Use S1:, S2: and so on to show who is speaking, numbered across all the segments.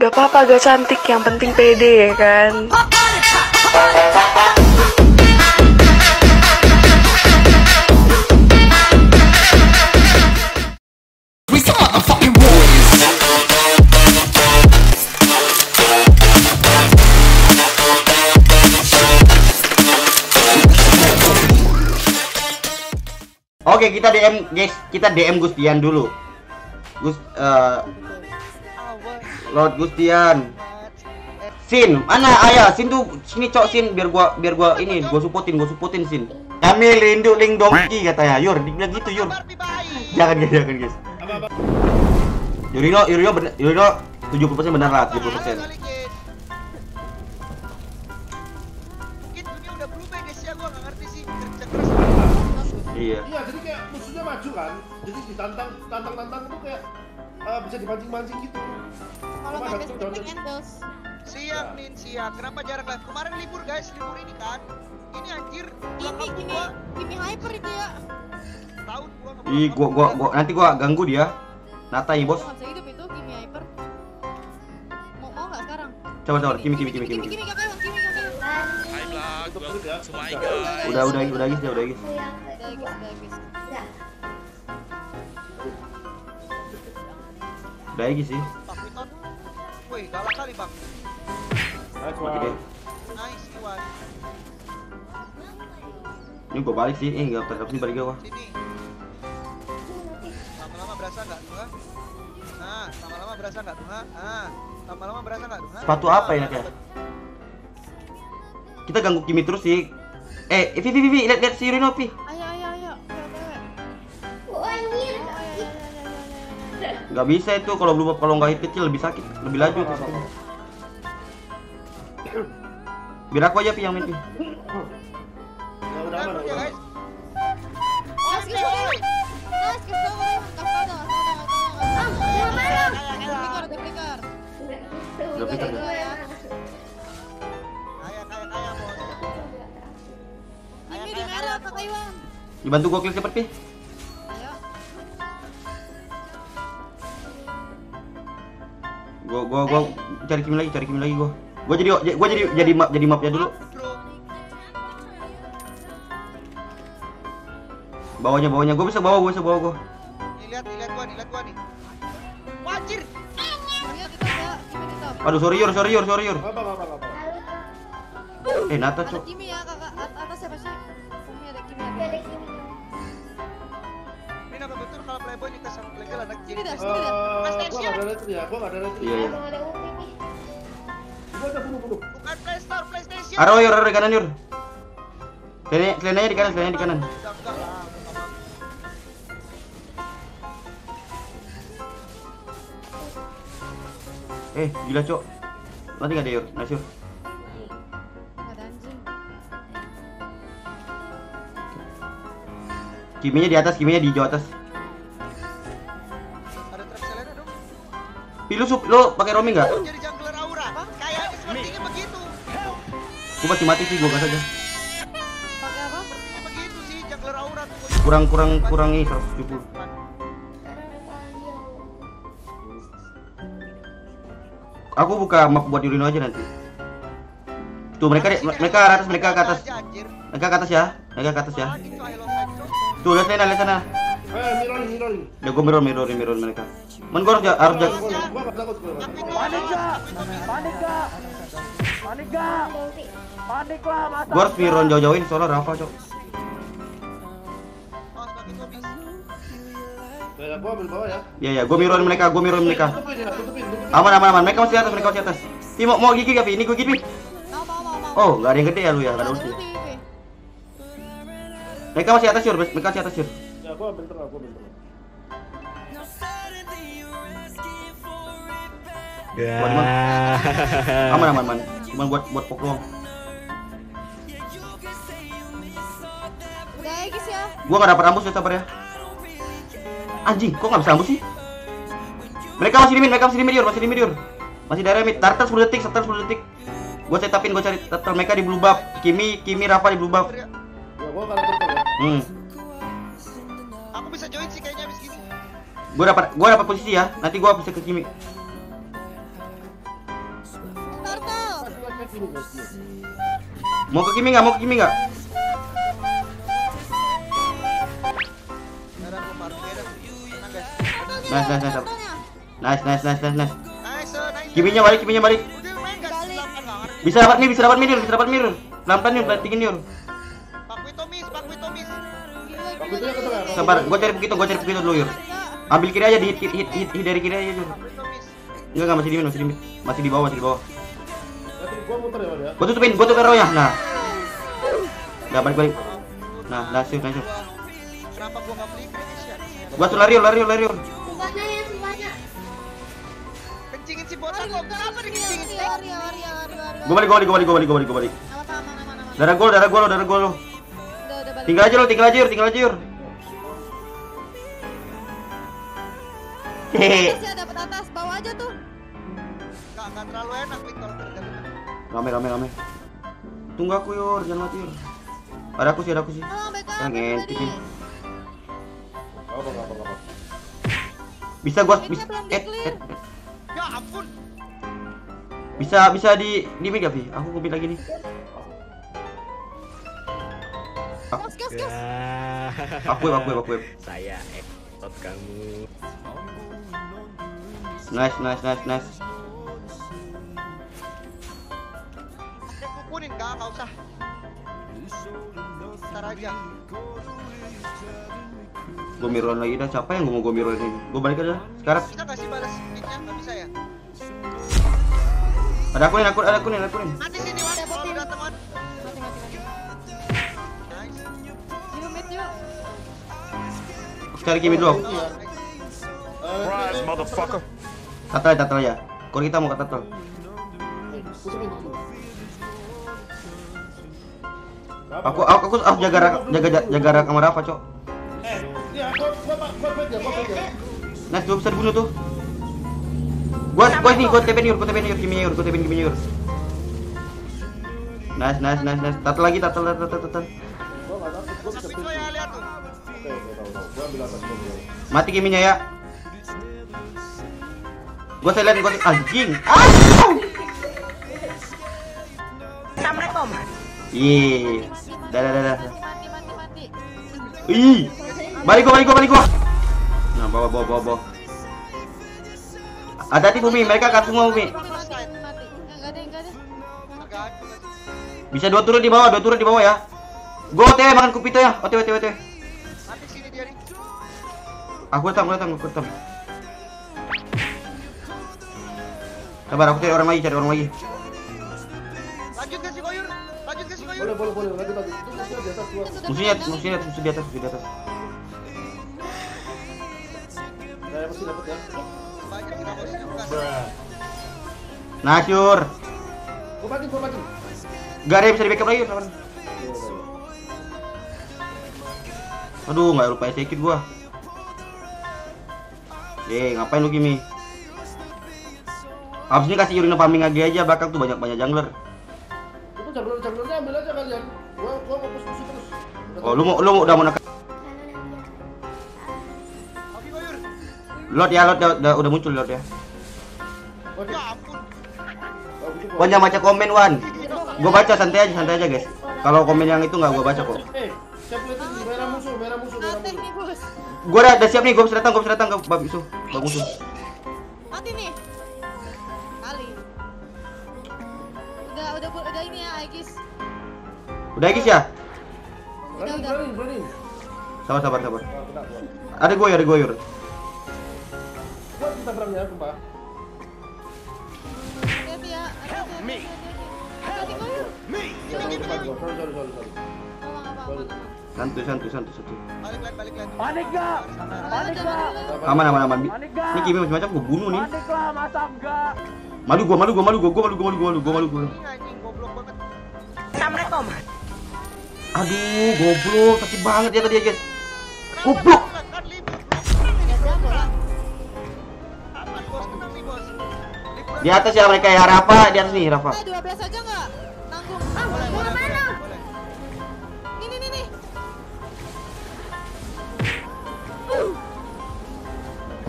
S1: Gak apa-apa, gak cantik, yang penting pede ya kan.
S2: Oke, kita DM guys, kita DM Gustian dulu. Lord Gustian. Sin, mana ayah? Sin tuh sini cok Sin, biar gua ini, gua supportin Sin. Kami lindu ling dongki katanya. Yur, dibilang gitu Yur. Jangan guys. Yurino 70% benar lah, 70%. Iya.
S3: Iya, jadi kayak musuhnya maju kan, jadi ditantang itu kayak bisa dipancing gitu.
S4: Kalau nggak ada spring endles.
S5: Siap Nin, siap. Kenapa jarang lah? Kemarin libur guys, libur ini kan. Ini anjir.
S4: Kimi hyper itu ya.
S5: Tahun gua.
S2: Ih, gua nanti gua ganggu dia. Natai bos.
S4: Nggak bisa hidup itu Kimi hyper. Mau nggak sekarang?
S2: Coba Kimi.
S4: Kimi kakak.
S6: Hai vlog, semua guys.
S2: Udah guys.
S4: Udah guys.
S2: Udah lagi sih.
S5: Takwiton. Woi, galak kali bang.
S2: Mati deh.
S5: Nice Iwan.
S2: Ini gua balik sih. Enggak terus sini balik gua.
S5: Sini. Lama-lama berasa nggak tuh? Nah, lama-lama berasa nggak tuh? Lama-lama berasa nggak tuh?
S2: Sepatu apa enaknya? Kita ganggu Kimi terus sih. Vivi, lihat si Yurino, Pi.
S4: Ayo.
S2: Gak bisa itu kalau nggak hit kecil lebih sakit, lebih laju tuh. Biar aku aja Pi yang main Pi.
S3: Udah aman.
S5: Guys.
S2: Udah pikir ya.
S5: Kaya bos.
S4: Kimi di merah Kak Iwan.
S2: Dibantu gua klik cepet Pi.
S4: Ayo.
S2: Gua cari Kimi lagi gua. Gua jadi mapnya dulu. Bawahnya gua bisa bawa gua.
S5: Nih lihat gua nih. Wajir.
S4: Lihat itu ya, Kimi di top.
S2: Aduh, sorry Yur.
S3: Apa.
S2: Nata
S4: Ada
S2: cok.
S4: Kimi ya kakak, atas siapa sih? Kimi ada Kimi.
S5: Ini apa betul kalau playboy nikah sama legal anak
S4: Sini dah.
S3: Gua nggak ada retri ya.
S2: Iya.
S3: Gua ada bunuh.
S5: Bukan PlayStation.
S2: Aro Yur, di kanan Yur. Selenanya di kanan.
S5: Enggak lah.
S2: Gila cok. Nanti nggak ada Yur, nice Yur.
S4: Nggak ada anjing.
S2: Kiminya di atas, Kiminya di hijau atas.
S5: Ada trap selena dong.
S2: Pi lu pakai roaming nggak?
S5: Jadi jungler aura. Kayaknya sepertinya begitu.
S2: Gua masih mati sih, gua gas aja.
S4: Pakai apa?
S5: Begitu sih jungler aura tuh.
S2: Kurang nih 170. Aku buka map buat Yurino aja nanti. Tuh mereka ke atas. Mereka ke atas ya. Tuh lihat sana.
S3: Mirroring.
S2: Ya gua mirrorin mereka. Men gua harus jaga.
S3: Gua nggak takut.
S7: Panik lah, masa.
S2: Gua harus mirrorin jauh-jauhin soalnya Rafa cok.
S3: Ya, gua ambil bawah ya.
S2: Iya, gua mirrorin mereka.
S3: Tutupin.
S2: Aman. Mereka masih atas. Ti mau gigi gak Pi? Ini gua gigi.
S4: Mau.
S2: Oh, nggak ada yang gede ya lu ya, nggak ada ulti. Mereka masih atas Yur.
S3: Ya, gua ambil tengah.
S2: Aman. Cuman buat pok doang.
S4: Udah ya guys ya.
S2: Gua nggak dapat ambus ya, sabar ya. Anjing, kok nggak bisa ambus sih? Mereka masih di mid Yur. Masih daerah mid. Turtle 10 detik. Gua setupin, gua cari turtle mereka di blue buff. Kimi Rafa di blue buff.
S3: Ya, gua nggak ada turtle ya.
S5: Aku bisa join sih kayaknya abis gini.
S2: Gua dapat posisi ya. Nanti gua bisa ke Kimi.
S3: kiri guys.
S2: Mau ke Kimi nggak? Mau ke Kimi nggak?
S5: Ada aku parkir. Tenang guys.
S2: Nice, nice, nice. Nice, nice, nice, nice, nice.
S5: Nice, nice.
S2: Kiminya balik, Kiminya balik.
S5: Udah main gas. Silakan nggak ngerti.
S2: Bisa dapat nih, bisa dapat mirror, bisa dapat mirror. Pelan-pelan nih, pelan-tingin nih.
S5: Pak Wito miss, Pak Wito miss.
S3: Pak Wito ya ketemu.
S2: Sabar, gua cari begitu dulu, Yur. Ambil kiri aja, hit dari kiri aja, Yur.
S5: Pak Wito miss.
S2: Enggak, masih di mana, masih di bawah, masih di bawah.
S3: Nanti gua muter ya, Mas ya.
S2: Gua tutupin rohnya. Nah. Enggak balik. Nah, nice, nice.
S5: Kenapa gua nggak beli kritis ya?
S2: Gua tuh lari.
S4: Semuanya ya, semuanya.
S5: Kencingin si bocah kok. Kenapa dikencingin?
S4: Lari.
S2: Gua balik.
S4: Aman.
S2: Darah gol.
S4: Udah balik.
S2: Tinggal aja, Yur. Hehe.
S4: Atas ya, dapat atas, bawah aja tuh.
S5: Nggak terlalu enak Victor terjadi.
S2: Rame. Tunggu aku, Yur, jangan mati, Yur. Ada aku sih.
S4: Tolong backup.
S2: Pengen
S4: Ready.
S2: titik.
S3: Apa.
S2: Bisa gua
S4: Midnya belum di-clear.
S5: Ya ampun.
S2: bisa di mid gak, Vi? Aku mid lagi nih.
S4: Kios.
S2: Aku web.
S8: Saya ekot kamu.
S2: Nice.
S5: Aku kukunin nggak usah. Ntar aja.
S2: Gua mirror lagi dah. Siapa yang mau gua mirror ini? Gua balik aja sekarang.
S5: Bisa nggak sih balas hitnya? Nggak bisa ya?
S2: Ada akunin.
S5: Mati sini Wan. Kalau lu dateng Wan.
S4: Mati.
S5: Nice.
S4: Yuk, mid yuk.
S2: Aku cari Kimi dulu.
S3: Surprise, motherfucker.
S2: Tatal ya. Kalau kita mau ke tatal. Aku jaga rak sama Rafa, Cok.
S3: Ya, gua back ya.
S2: Nice, gua bisa dibunuh tuh. Gua TP Yur, Kimi Yur. Nice. Tatal lagi.
S3: Gua enggak takut, gua bisa
S5: Tapi gua ya lihat tuh.
S3: Gua ambil atas gua.
S2: Mati Kiminya ya. Gua silent, anjing.
S7: Assalamualaikum.
S2: Ih. Dah.
S4: Mati.
S2: Ih. Balik gua. Nah, bawa. Hati-hati Bumi, mereka cut semua Bumi.
S4: Mati. Enggak ada.
S5: Agak aku kasih.
S2: Bisa dua turun di bawah ya. Gua OTW makan kupito ya. OTW.
S5: Mati sini dia nih.
S2: Aku datang. Sabar, aku cari orang lagi.
S5: Lanjut ke si Koyur.
S3: Boleh. Lanjut. Itu musuhnya di atas gua.
S2: Musuhnya di atas.
S3: Saya pasti dapat ya.
S5: Banyak kita mau sini bukan.
S2: Nah, Syur.
S3: Gua mati.
S2: Gak ada yang bisa di backup lagi, sabar. Aduh, nggak lupa sedikit gua. Ngapain lu Kimi? Abis ini kasih Yurina farming lagi aja, belakang tuh banyak jungler.
S3: Itu junglernya ambil aja kalian. Gua fokus musuh terus.
S2: Oh, lu udah mau nekan.
S5: Oke Koyur.
S2: Lot udah muncul lot ya.
S5: Ya ampun.
S2: Wan jangan baca komen Wan. Gua baca santai aja guys. Kalau komen yang itu nggak gua baca kok.
S3: Siap lihat ini merah musuh.
S4: Atek nih, Bos.
S2: Gua udah siap nih, gua bisa datang ke bab musuh.
S4: Mati nih. Kali. Udah ini ya, Aegis.
S2: Udah guys ya?
S3: Berani.
S2: Sabar.
S3: Kena gua.
S2: Ada gua Yur.
S3: Gua kita berang ya, sumpah.
S4: Hati-hati ya. Hati-hati Koyur.
S3: Sorry.
S4: Tolong apa.
S2: Santuy.
S5: Balik lagi.
S7: Panik gak?
S2: Aman.
S7: Panik gak?
S2: Ini Kimi macam-macam gua bunuh nih.
S7: Panik lah, masa enggak?
S2: Malu gua.
S5: Ini anjing goblok banget.
S7: Assalamualaikum.
S2: Aduh, goblok, sakit banget ya tadi ya guys.
S5: Kenapa
S2: Goblok.
S5: kan libur? Aman bos, tenang nih bos. Liburan.
S2: Di atas ya mereka ya, Rafa di atas nih Rafa.
S4: 12 aja enggak? Tanggung.
S5: Boleh.
S4: Nih.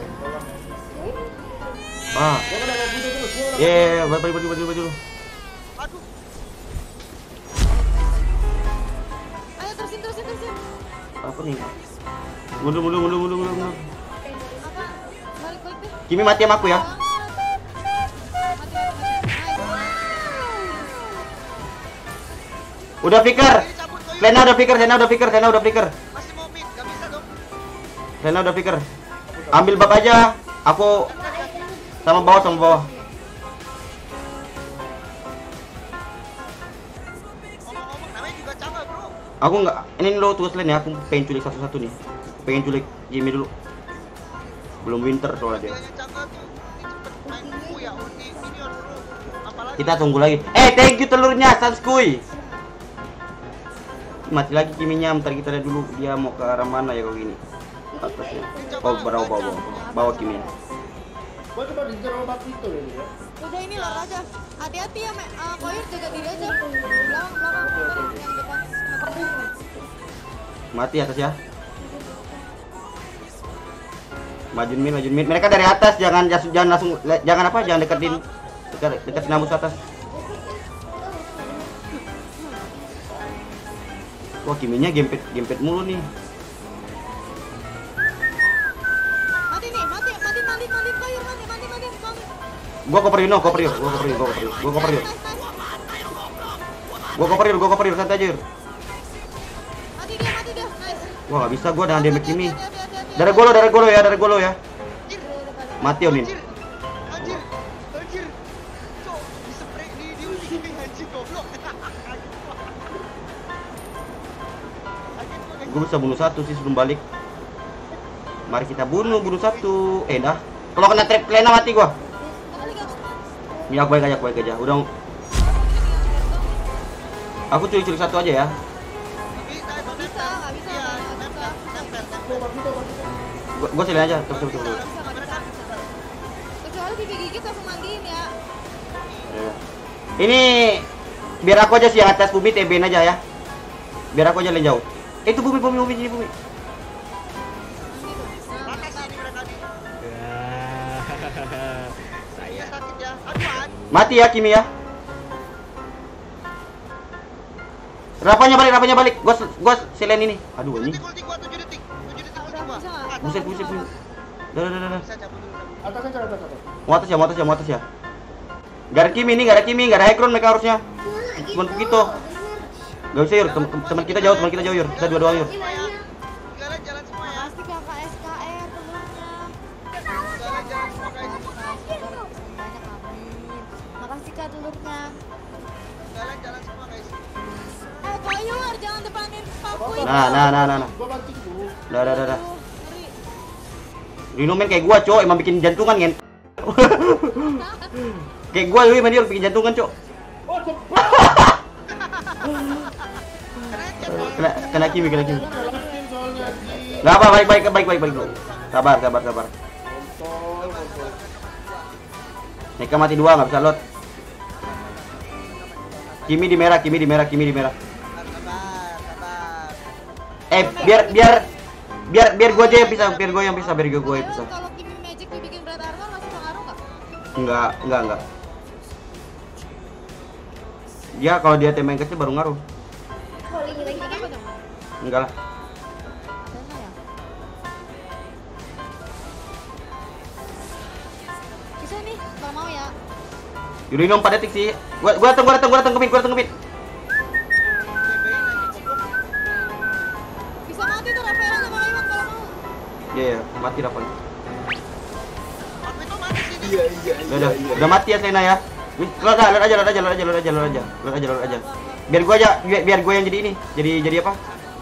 S2: Ah.
S3: Gua kena mau bunuh terus.
S2: Balik dulu.
S5: Aduh.
S4: Ayo terusin.
S2: Apa nih? Mundur.
S4: Apa? Balik deh.
S2: Kimi mati sama aku ya.
S4: Mati.
S2: Udah flicker. Lena udah flicker.
S5: Masih mau mid, gak bisa dong.
S2: Lena udah flicker. Ambil bab aja. Aku sama bawah.
S5: Ngomong-ngomong namanya juga Cangga, bro.
S2: Aku nggak. Ini lo tugas lain ya. Aku pengen culik satu-satu nih. Pengen culik Jimmy dulu. Belum winter soalnya dia.
S5: Dianya Cangga tuh ini cepet main kuku ya, ulti minion, bro. Apalagi
S2: Kita tunggu lagi. Thank you telurnya Sanskuy. Mati lagi Kiminya. Bentar kita lihat dulu dia mau ke arah mana ya kalau gini. Atasnya. Oh, bawa Kimi.
S3: Gua coba diincar sama batu itu ya.
S4: Udah ini lor aja. Hati-hati ya, Koir jaga diri aja. Belakang yang depan.
S2: Mati atas ya. Majuin mid. Mereka dari atas, jangan langsung jangan deketin dekat nambus atas. Wah, Kiminya gempet mulu nih.
S4: Mati Koir, mati.
S2: Gua koper yuk. Gua koper yuk, santai aja.
S4: Mati dia, nice.
S2: Wah, nggak bisa gua dengan damage Kimi. Darah golo ya. Mati Onin.
S5: Anjir. Cok, di-spray di ulti anjing goblok.
S2: Gue bisa bunuh satu sih sebelum balik. Mari kita bunuh satu. Dah. Kalau kena trap Lena mati gua. Ini aku baik aja. Udah. Aku culik satu aja ya.
S4: Nggak bisa.
S2: Gua silin aja. Terus.
S4: Kecuali pipi gigit langsung mandiin ya.
S2: Ini biar aku aja sih yang atas bumi TB-in aja ya. Biar aku aja yang jauh. Itu bumi.
S5: Rata sih ini mereka nih. Iya sakit ya. Aduh,
S2: Mati ya Kimi ya. Rapanya balik. Gua silin ini. Aduh ini.
S5: ulti gua 7 detik. 7 detik ulti gua.
S4: Bisa nggak?
S2: Buset. Dah.
S5: Bisa cabut dulu.
S3: Atasnya cara atas.
S2: Mau atas ya. Gak ada Kimi, gak ada Hekron mereka harusnya. Cuman begitu. Gak bisa Yur, teman kita jauh Yur. Kita dua doang Yur.
S5: Jalan semua ya.
S4: Pasti kakak SKR telurnya.
S5: Jalan semua guys.
S4: Banyak amin. Makasih kak telurnya.
S5: Jalan semua guys.
S4: Koir jangan depanin Papuy.
S2: Nah.
S3: Gua mancing dulu.
S2: Dah.
S4: Ngeri.
S2: Rino main kayak gua, Cok, emang bikin jantungan kan. Kayak gua Yui main dia bikin jantungan, Cok.
S3: Oh,
S2: Kena Kimi.
S3: Lasting soalnya anjing.
S2: Enggak apa, baik dulu. Sabar.
S3: Kontol.
S2: Mereka mati dua, nggak bisa lot. Kimi di merah.
S5: Sabar.
S2: Biar gua aja yang bisa,
S4: Kalau Kimi Magic dibikin berat armor masih pengaruh nggak?
S2: Enggak. Dia kalau dia tembak kecil baru ngaruh. Enggak lah.
S4: Adanya ya? Bisa nih, kalau mau ya.
S2: Yurino 4 detik sih. Gua datang kemit.
S4: Bisa mati tuh Rafael sama Iwan kalau mau.
S2: Iya, mati Rafael.
S5: Aku itu mati sini.
S2: Udah mati ya Selena ya. Lot aja. Biar gua yang jadi ini. Jadi apa?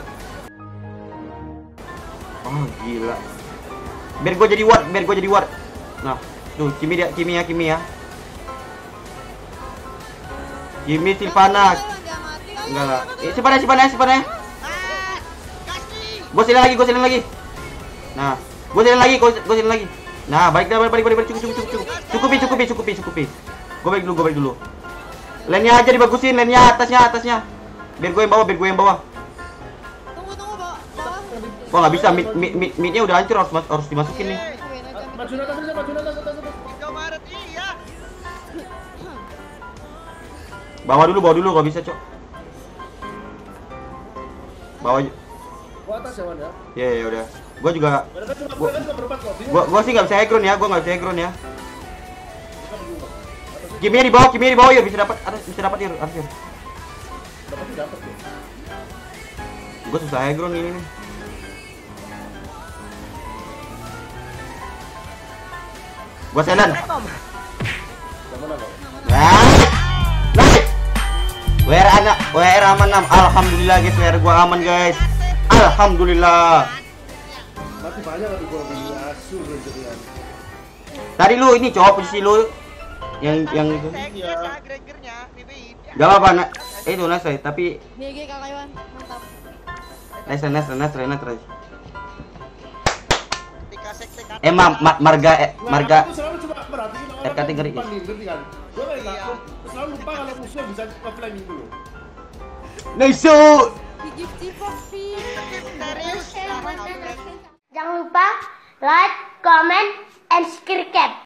S2: Oh, gila. Biar gua jadi ward. Nah, tuh Kimi ya. Kimi Silvana. Enggak lah. Silvana. Gua silin lagi. Nah, gua silin lagi. Nah, balik. Cukupi. Gua balik dulu. Lane-nya aja dibagusin, atasnya. Biar gue yang bawah.
S4: Tunggu bawah.
S2: Wah, nggak bisa, mid-nya udah hancur, harus dimasukin nih.
S3: Maju atas.
S5: Indomaret iya.
S2: Bawa dulu kalau bisa, Cok. Bawa.
S3: Gua atas ya, Wan ya.
S2: Ya udah. Gua juga
S3: Mereka cuma berempat kok.
S2: gua sih enggak bisa aggro ya, gua enggak bisa aggro ya. Kimia di bawah ya, bisa dapat ya, harus ya.
S3: Dapat ya.
S2: Gua susah aggro nih ini. Gua senan. WR aman 6. Alhamdulillah guys, WR gua aman guys. Alhamdulillah.
S3: Mati banyak tadi gua beli asu jadian.
S2: Tadi lu ini cowok posisi lu yang itu.
S5: Saya Gregornya, Bibi.
S2: Gak apa-apa, nak. Itu nice, tapi
S4: GG Kakak Iwan, mantap.
S2: nice.
S5: Ketika sekte
S2: Marga
S3: Aku selalu cuma perhatiin orang
S2: RKT ngeri.
S3: yang ngerti kan. Gua kayak selalu lupa kalau musuh bisa nge-flanking dulu.
S2: nice.
S4: Gift Poppy.
S5: serius.
S9: Jangan lupa like, comment, and subscribe.